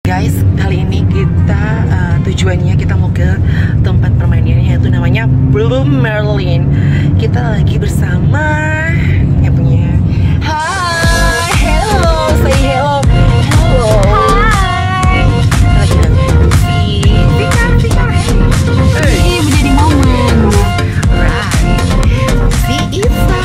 Guys, kali ini kita tujuannya kita mau ke tempat permainannya, yaitu namanya Blue Merlin. Kita lagi bersama yang punya. Hai, hello, say hello. Hello. Hai. Lagi Vika. Ini menjadi momen. Right. Si Isa.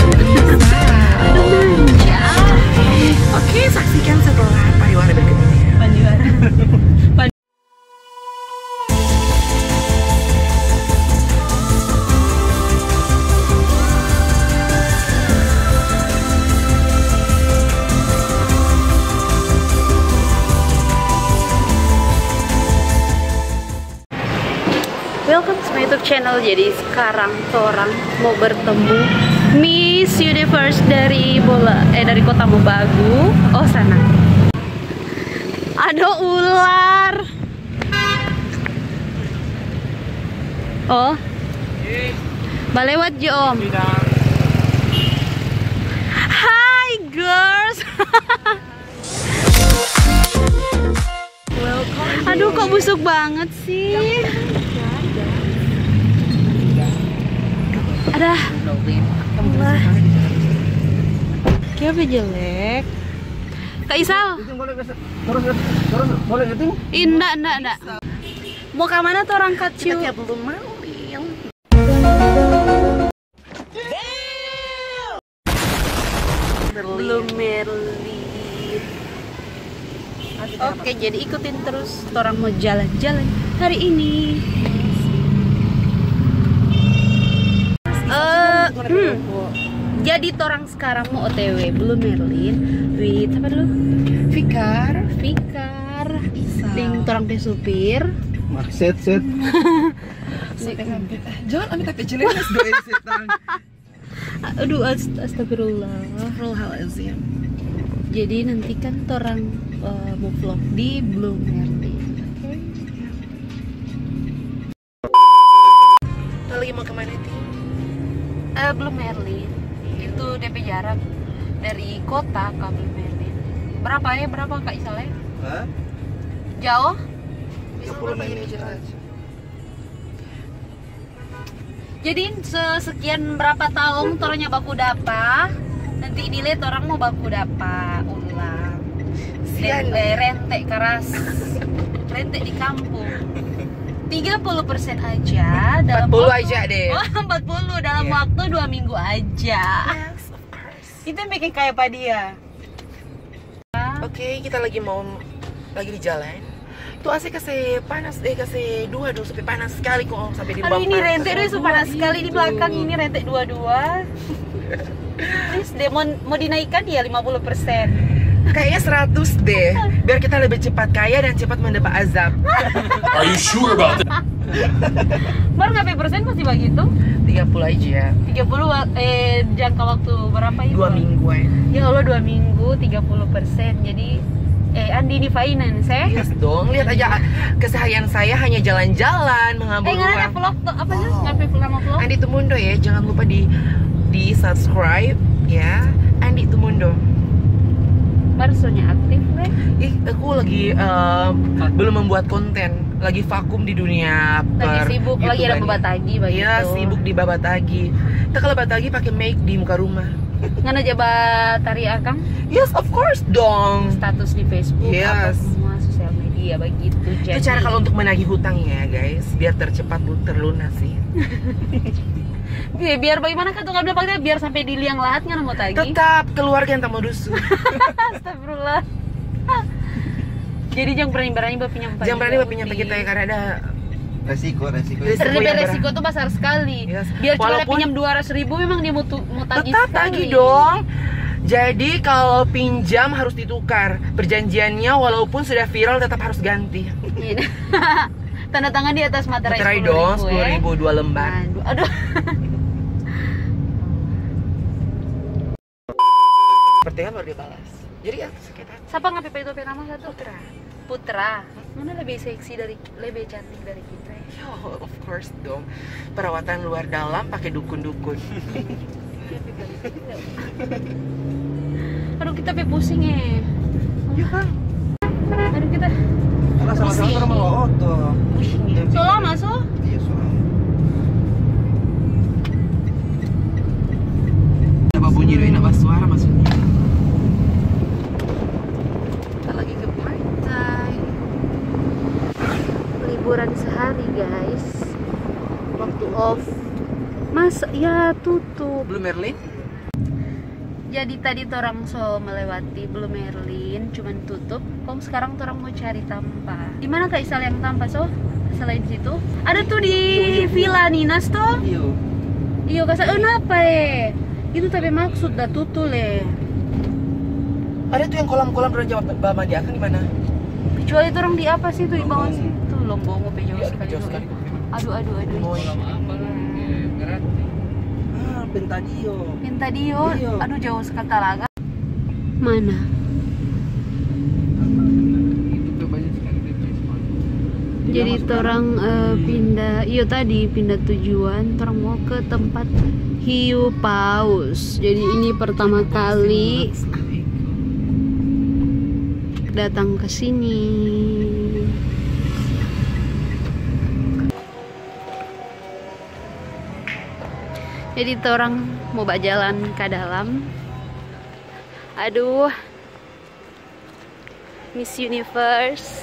Oke, saksikan setelah pariwara berikut ini. Welcome to my YouTube channel. Jadi sekarang orang mau bertemu Miss Universe dari dari Kota Mobagu. Oh, sana. Ada ular. Oh. Balewat jo, Om. Hi girls. Aduh, kok busuk banget sih. Ada. Kenapa jelek? Kak Isal. Enggak. Mau ke mana tuh orang Kaciu? Kita belum main. Belum Merlin. Oke, jadi ikutin terus. Orang mau jalan-jalan hari ini. Jadi orang sekarang mau OTW Blue Merlin with apa dulu? Fikar. Ding orang teh supir. Set. Jangan ambil tapi jelek mas doain setan. Aduh, astagfirullah. Astagfirullahaladzim. Jadi nanti kan orang mau vlog di Blue Merlin. Lagi mau kemana Ti? Blue Merlin itu DP jarak dari kota ke Blue Merlin. Berapa Kak Isale? Hah? Jauh? 30 menit aja. Jadi sekian berapa tahun toranya baku dapa. Nanti dilihat orang mau baku dapa ulang. Rentek keras. Rentek di kampung. 30% aja dalam 40 waktu, aja deh. Oh, 40 dalam waktu 2 minggu aja. Yes, of course. Itu yang bikin kayak apa dia? Oke, kita lagi di jalan. Tuh AC kasih panas kasih dua sampai panas sekali kok sampai di bawah. Aduh, ini rentek deh panas sekali di belakang ini rentek dua. Please deh mau dinaikkan ya 50%. Kayaknya 100 deh, biar kita lebih cepat kaya dan cepat mendapat azab. Are you sure about that? Baru ngapain persen pasti begitu? 30 aja. 30 jangka waktu berapa itu? 2 mingguan. Ya Allah, 2 minggu 30%. Jadi Andi ini finance Yes dong, lihat aja keseharian saya hanya jalan-jalan mengambil nggak ada vlog tuh apa sih? Nggak nama vlog? Andi Tumundo ya, jangan lupa di subscribe ya, Andi Tumundo. Barusannya aktif deh. Aku lagi belum membuat konten, lagi vakum di dunia Lagi sibuk, lagi ada babatagi begitu. Iya, sibuk di babatagi. Kita kalau babatagi pakai make di muka rumah. Ngana jabat tari akang? Yes, of course dong. Status di Facebook, apa Yes. semua sosial media begitu. Itu cara kalau untuk menagih hutang ya guys, biar tercepat terlunasi. Biar bagaimana kan tuh nggak bilang pakai biar sampai di liang lahat nggak mau tagih. Tetap keluarga yang tak mau dusu. Astagfirullah. Jadi jangan berani pinjam. Jangan berani pinjam kita ya, karena ada Resiko. resiko tuh besar sekali. Yes. Biar cuma Walaupun pinjam 200.000 memang dia mau tagih. tetap sekali. tagih dong. Jadi kalau pinjam harus ditukar. Perjanjiannya walaupun sudah viral tetap harus ganti. Tanda tangan di atas materai. Materai dong, 10.000 2 lembar. Aduh. Sepertinya baru dibalas. Jadi ya sekitar Siapa ngapain itu nama satu? Putra. Mana lebih seksi lebih cantik dari kita? Yo, of course dong. Perawatan luar dalam pakai dukun-dukun. Aduh, kita pusing ya. Ya kan? Aduh kita. Alah sama-sama orang mau auto. So lama so? Iya soalnya. Coba bunyi dulu nak suara maksudnya. Kita lagi ke pantai. Liburan sehari guys. Waktu off. Masa ya tutup. Belum Merlin? Jadi tadi orang so melewati Blue Merlin, cuman tutup. Kok sekarang orang mau cari Tampa. Di mana Kak Isal yang Tampa so? Selain situ, ada tuh di Villa Ninas toh. Iya. Iya kasar. Kenapa Itu tapi maksud dah tutup Ada tuh yang kolam-kolam orang Jawa Bama di akan di mana? Kecuali itu orang di apa sih tuh di bawah situ Lombongo jauh Iya, sekali. jauh sekali. Aduh. Pentadio. Pentadio. Iya. Aduh jauh sekali talaga. Mana? Jadi orang pindah, iya tadi pindah tujuan, orang mau ke tempat hiu paus. Jadi ini pertama kali datang ke sini. Jadi orang mau jalan ke dalam. Aduh, Miss Universe.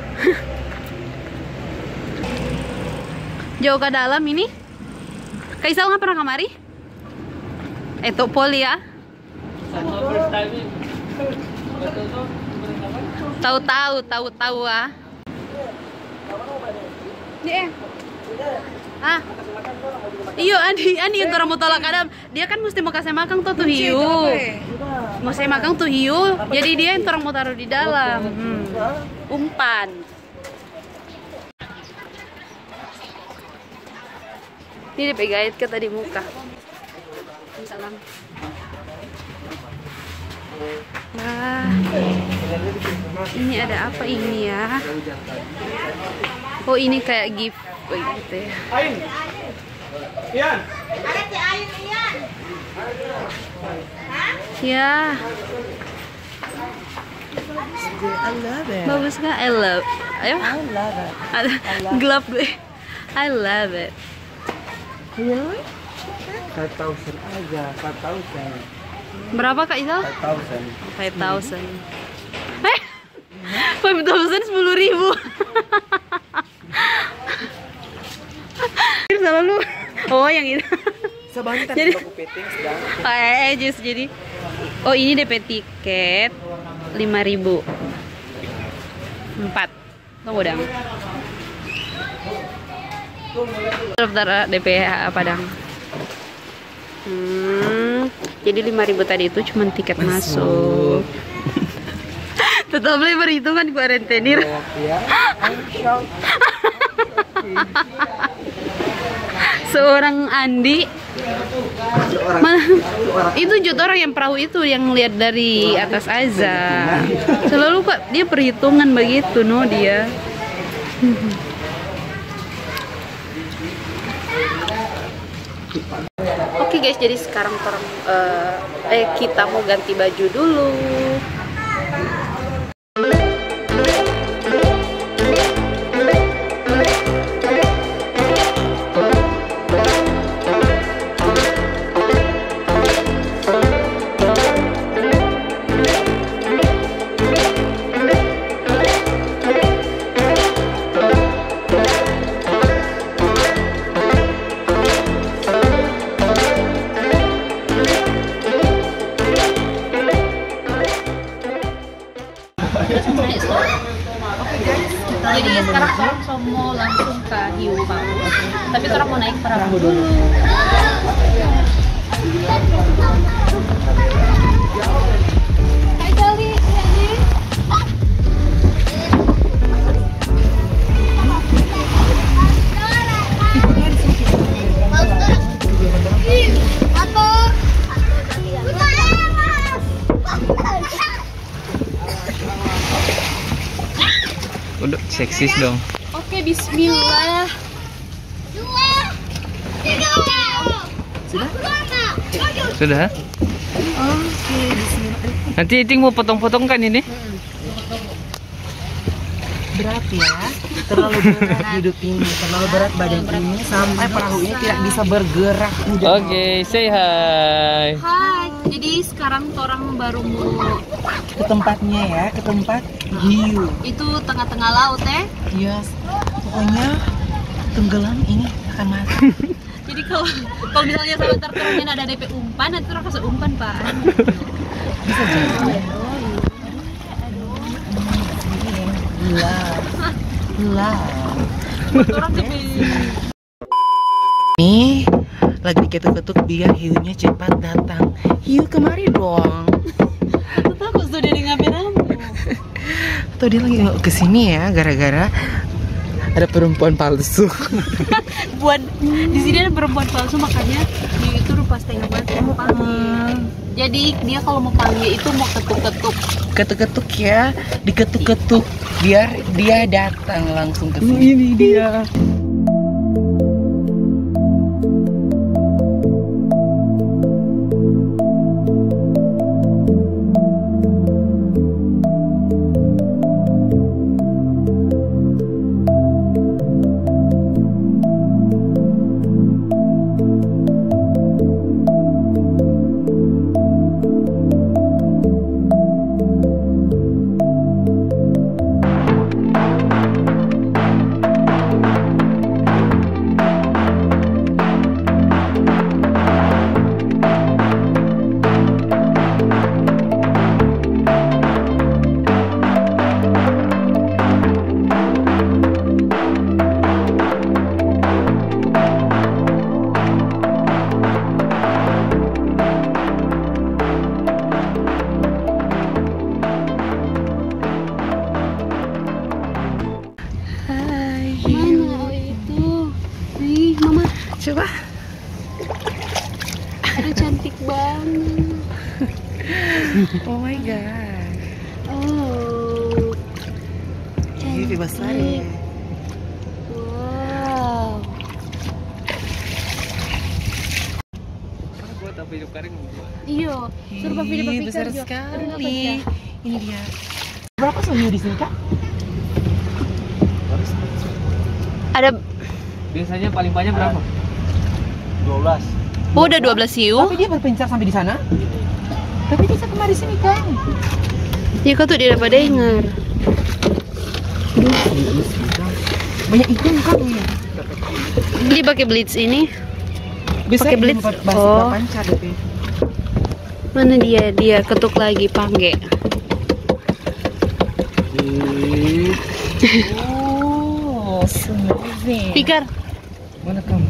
Jauh ke dalam ini. Kaisal nggak pernah kemari? Itu poli ya. Tahu ah. Nih. Ah. Iyo, Andi yang orang mau tolak kadang. Dia kan mesti mau kasih makan tuh hiu. Mau saya makan tuh hiu. Jadi dia yang orang mau taruh di dalam. Umpan. Ini dipegait ke tadi muka. Salam. Wah, ini ada apa ini ya? Oh ini kayak gift begitu ya. Ya. I love it. Bagus kan? I love. Ayo. I love it. Ada gelap gue. I love it. Really? 4,000 aja, 4,000. Berapa Kak Isal? 5,000. 5,000. 5,000 10.000. Salah lu. Oh yang itu. Sebanyak Jadi aku peting sedang. just jadi. Oh ini DP tiket 5.000. 4. Tunggu dong. Daftar DP Padang. Jadi 5.000 tadi itu cuma tiket masuk. Tetap boleh berhitungan gua rentenir. Ya. Seorang Andi. Itu juga orang yang perahu itu yang lihat dari atas aja. Selalu kok dia perhitungan begitu no dia. Oke guys, jadi sekarang kita mau ganti baju dulu. Jadi sekarang orang mau langsung ke hiu paus, tapi orang mau naik perahu dulu. Udah seksis dong. Oke, bismillah. Sudah? Oke, bismillah. Nanti Iting mau potong-potong kan ini? berat ya, terlalu berat hidup ini, terlalu berat badan ini sampai perahu ini tidak bisa bergerak. Oke, say hi. Hai, jadi sekarang orang baru mau Ke tempatnya ya, ke tempat hiu. itu tengah-tengah laut Yes, pokoknya tenggelam ini akan mati. Jadi kalau misalnya sama terturunnya ada DP umpan, nanti orang kasih umpan pak. Bisa jadi. Lah. Orang DP. Nih, lagi diketuk-ketuk biar hiunya cepat datang. Hiu kemari dong. Aku takut sudah dia ngapain kamu. Atau dia lagi mau kesini ya, gara-gara ada perempuan palsu. Buat di sini ada perempuan palsu, makanya dia itu rupa setengah mati mau panggil. Jadi dia kalau mau panggil itu mau ketuk-ketuk. Ketuk-ketuk ya, diketuk-ketuk biar dia datang langsung ke sini. Ini dia. Coba. Ada cantik banget. Oh my god. Oh. Ini besar ya. Wow. Buat apa hidup kering? Iya, suruh Pak Fili Besar sekali. Ini dia. Berapa suhu di sini, Kak? Ada Biasanya paling banyak berapa? 12. oh, udah 12 hiu. Tapi dia berpencar sampai di sana. Tapi bisa kemari sini, Kang. Ya kau tuh dia dapat dengar. Banyak ikan, Kang. Dia pakai blitz ini. Bisa Pakai blitz. Oh. Pancar, tapi. Mana dia? Dia ketuk lagi pangge. Oh, amazing. Pikar. Mana kamu?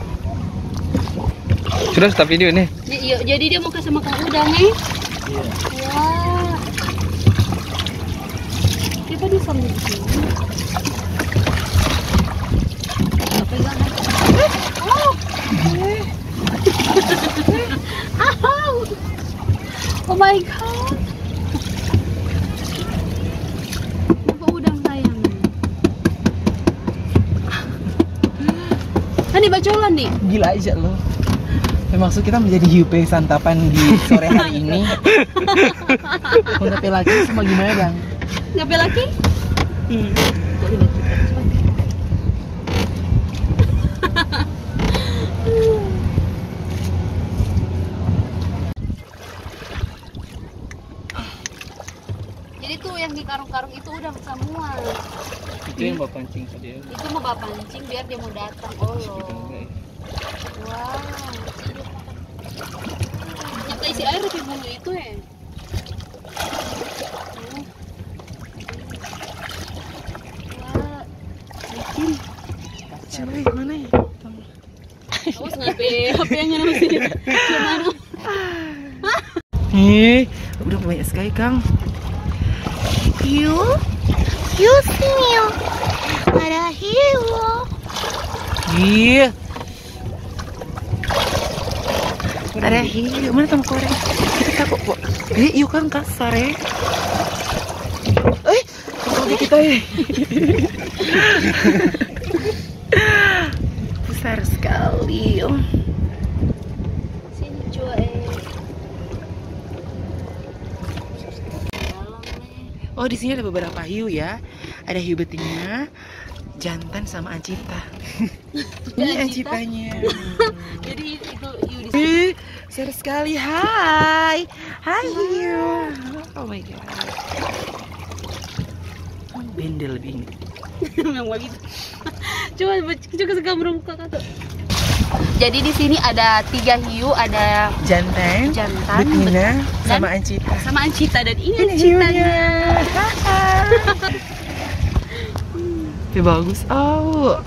Sudah stop video nih. Iya, jadi dia mau kasih makan udang nih. Wah. Kita di sambil sini. Pegang. Oh. Oh my god. Apa udang sayang? Ini bacolan nih. Gila aja lo. Maksud kita menjadi hiu santapan di sore hari ini. Mau ngapain lagi sama gimana, Bang? Ngapain lagi? Jadi tuh yang di karung-karung itu udah semua. Itu yang bawa pancing tadi ya. Itu mau bawa pancing biar dia mau datang. Oh loh. Wow. Kita isi air lebih dulu itu ya. Wah. Bikin. Coba mana ya? Awas ngapain? Apa yang ngana mesti? Gimana? Udah banyak sekali, Kang. Hiu sini yuk. Ada hiu. Iya. Ada hiu. Mana kamu koreng? Kita takut kok. Hiu kan kasar ya. Kaki kita ya. Besar sekali. Sini cuy. Oh, di sini ada beberapa hiu ya. Ada hiu betina, jantan sama Ancita. Ini Ancitanya. Jadi itu hiu di Seru sekali. Hai hiu. Oh my god. Bendel lebih ini. memang begitu. Coba suka muka tuh. Jadi di sini ada 3 hiu, ada Jantan, betina, sama Ancita. Sama Ancita, dan ini hiunya. Ancitanya. Tapi bagus. Oh.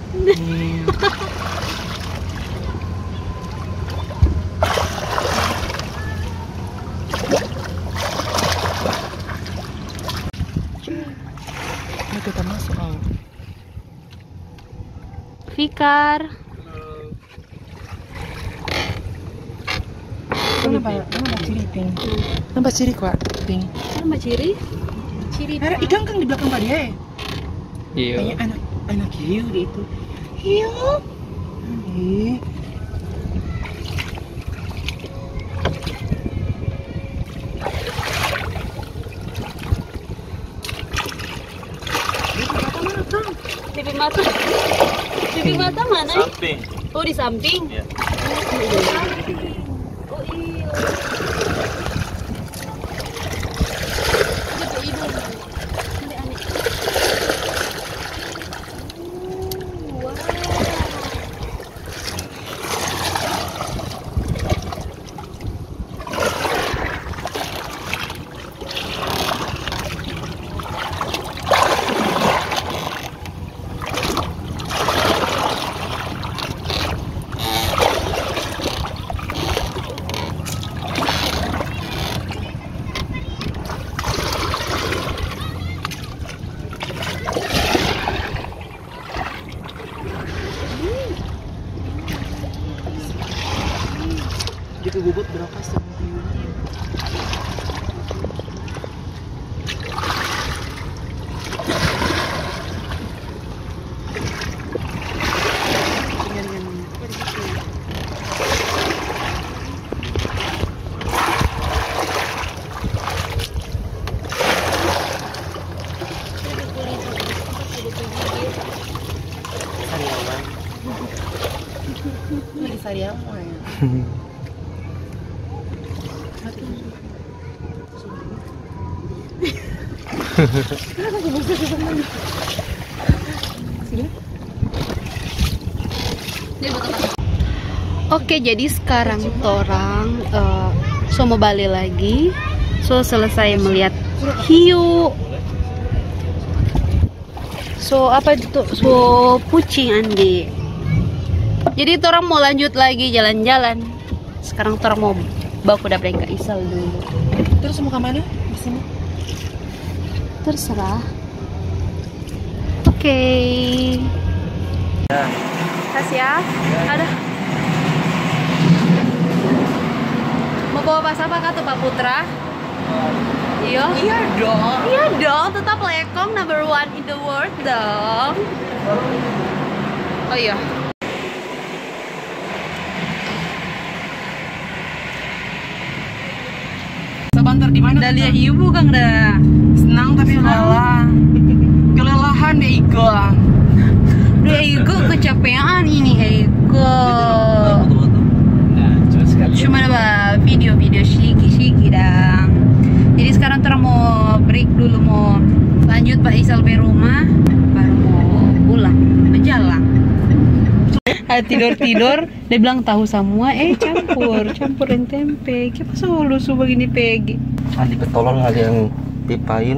Ini kita masuk. Oh. Fikar. Nampak ciri ting. Nampak ciri kuat ting. Sama ciri. Ada ikan kan di belakang dia. Iya. Banyak anak hiu di itu. Hiu. Pipi mata mana? Samping. Oh, di samping. Iya. Oh iya. Ada hidung. Aneh-aneh. Wow. Itu bobot berapa sih? Lagi sariawan ya. Oke, jadi sekarang torang so mau balik lagi. So selesai melihat hiu. So apa itu? So kucing Andi. Jadi torang mau lanjut lagi jalan-jalan. Sekarang torang mau bawa kuda ke Isal dulu. Terus mau ke mana? Di sini. Terserah. Oke. Kasih ya. Ada. Mau bawa pas apa kah tuh Pak Putra? Iya. Iya dong. Iya dong, tetap lekong number 1 in the world dong. Oh iya. Sebentar di mana? Udah lihat hiu bukan dah? Senang tapi lelah. Kelelahan deh Iko. Udah Iko kecapean ini Iko. Nah, cuma sekali. Cuma ada video-video shiki-shiki dong. Jadi sekarang kita mau break dulu, mau lanjut Pak Isal ke rumah, baru mau pulang berjalan. Tidur-tidur, dia bilang tahu semua, campurin tempe. Kenapa selalu begini pegi? Andi ketolong ada yang pipain.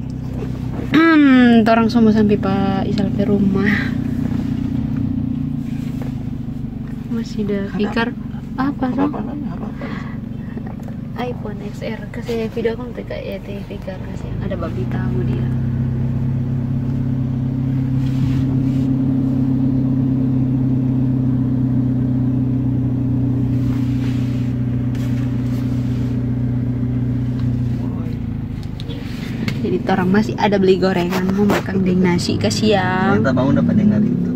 Orang semua sampai Pak Isal ke rumah. Masih ada Fikar apa sih? iPhone XR kasih video kan teka ya Fikar kasih ada babi tahu dia. Jadi orang masih ada beli gorengan, mau makan dengan nasi ke siang. Ternyata bangun dapat dengar itu.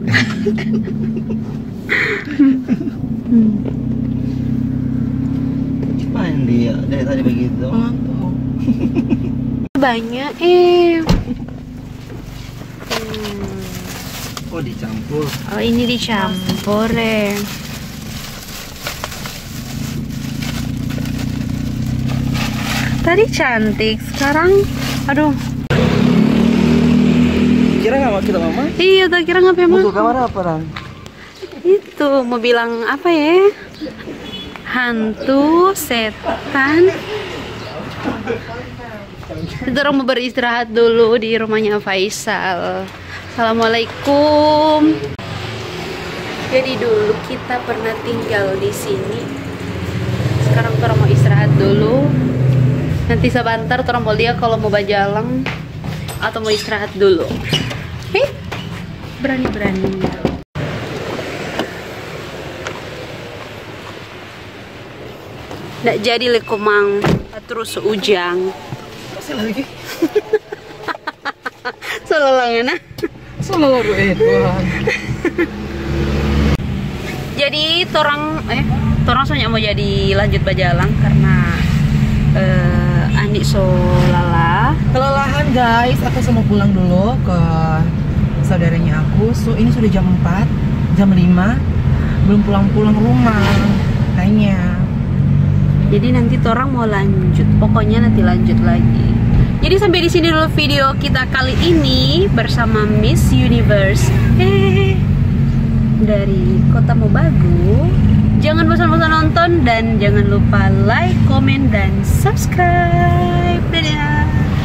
Main dia dari tadi begitu. Banyak Oh dicampur. Oh ini dicampur ya. Tadi cantik, sekarang aduh. Kira nggak mau kita mama? Iya, tak kira ngapain Mau mah? ke kamar apa Ran? Itu mau bilang apa ya? Hantu, setan. Kita orang mau beristirahat dulu di rumahnya Faisal. Assalamualaikum. Jadi dulu kita pernah tinggal di sini. Sekarang kita mau istirahat dulu. Nanti sebentar orang mau lihat kalau mau bajalang atau mau istirahat dulu. Berani-berani. Nggak jadi lekomang terus ujang. Masih lagi. Selalangan. Selalu Tuhan. Jadi torang soalnya mau jadi lanjut bajalang karena Andi so lala. Kelelahan guys, aku mau pulang dulu ke saudaranya aku. So ini sudah jam 4, jam 5, belum pulang-pulang rumah kayaknya. Jadi nanti torang mau lanjut, pokoknya nanti lanjut lagi. Jadi sampai di sini dulu video kita kali ini bersama Miss Universe dari Kota Mobagu. Jangan bosan-bosan nonton dan jangan lupa like, komen, dan subscribe. Dadah.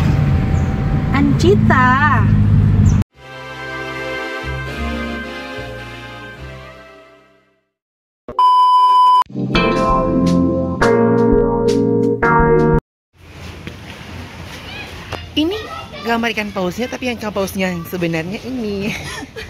Ancita. Ini gambar ikan pausnya, tapi yang ikan pausnya yang sebenarnya ini.